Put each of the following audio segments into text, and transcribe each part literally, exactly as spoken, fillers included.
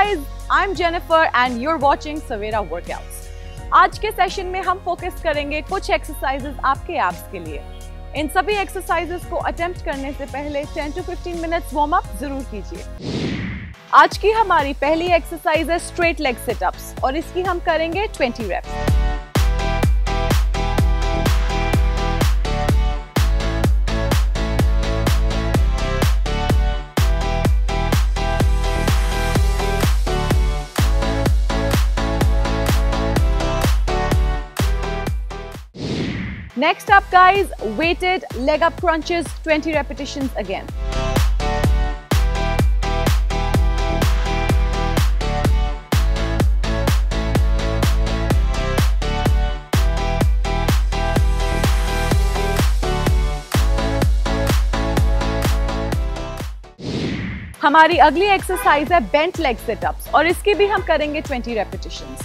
guys, I'm Jennifer and you're watching Savera Workouts. आज के session में हम फोकस करेंगे कुछ एक्सरसाइजेस आपके एब्स के लिए। इन सभी एक्सरसाइजेस को अटेम्प्ट करने से पहले ten to fifteen minutes warm up जरूर कीजिए। आज की हमारी पहली एक्सरसाइज है स्ट्रेट लेग सिटअप्स और इसकी हम करेंगे twenty reps. Next up guys, weighted leg up crunches, twenty repetitions again. हमारी अगली एक्सरसाइज है बेंट लेग सिटअप्स और इसकी भी हम करेंगे twenty repetitions.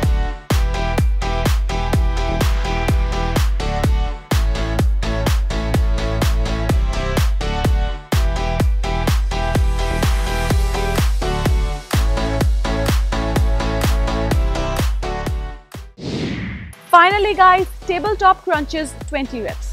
Finally guys, tabletop crunches, twenty reps.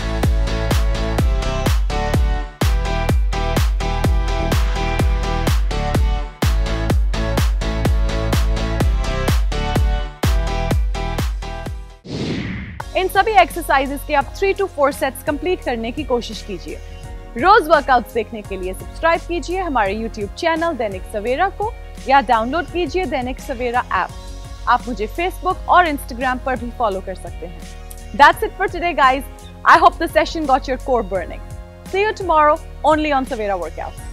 इन सभी एक्सरसाइजेस के आप three to four sets complete करने की कोशिश कीजिए। रोज वर्कआउट्स देखने के लिए सब्सक्राइब कीजिए हमारे यूट्यूब चैनल दैनिक सवेरा को या डाउनलोड कीजिए दैनिक सवेरा ऐप। आप मुझे फेसबुक और इंस्टाग्राम पर भी फॉलो कर सकते हैं। That's it for today guys. I hope the session got your core burning. See you tomorrow only on Savera Workouts.